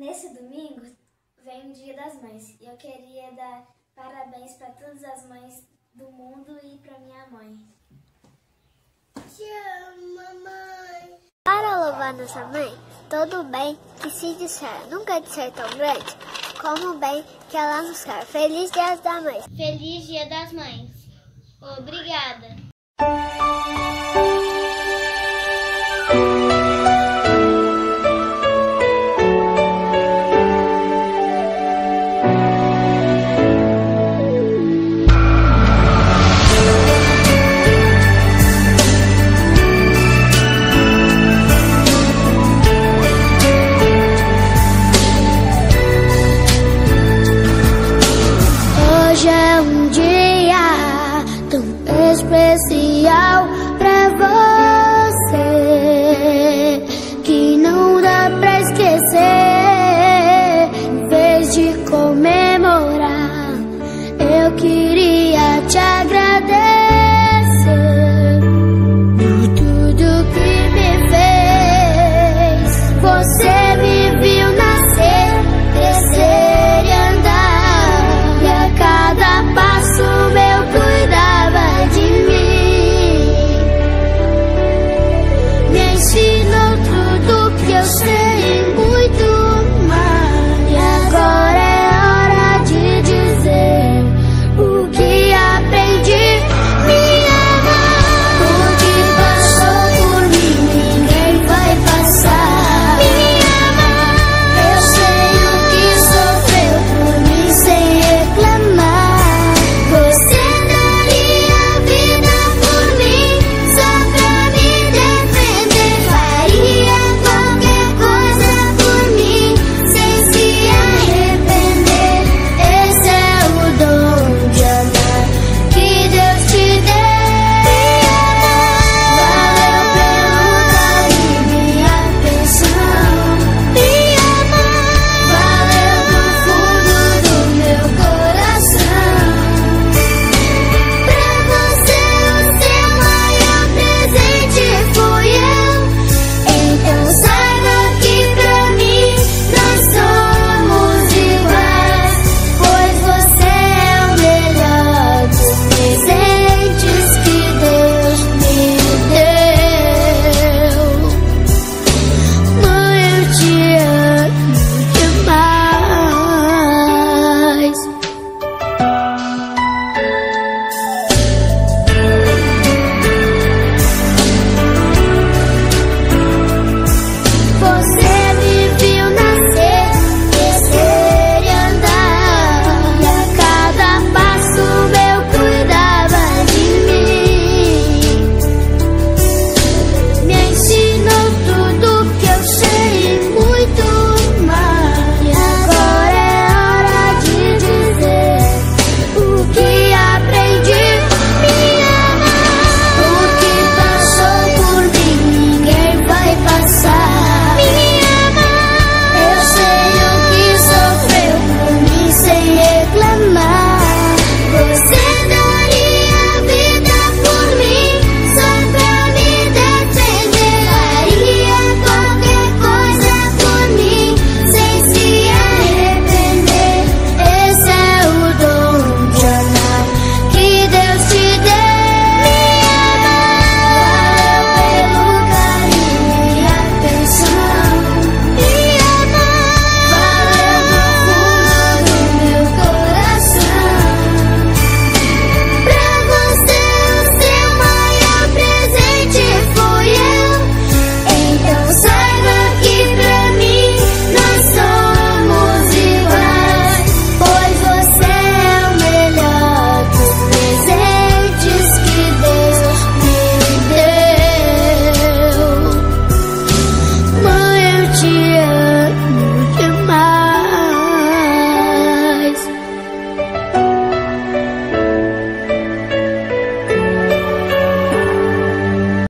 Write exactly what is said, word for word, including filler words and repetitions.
Nesse domingo vem o Dia das Mães e eu queria dar parabéns para todas as mães do mundo e para minha mãe. Te amo, mamãe. Para louvar nossa mãe, todo o bem que se disser nunca de ser tão grande como o bem que ela nos quer. Feliz Dia das Mães. Feliz Dia das Mães. Obrigada.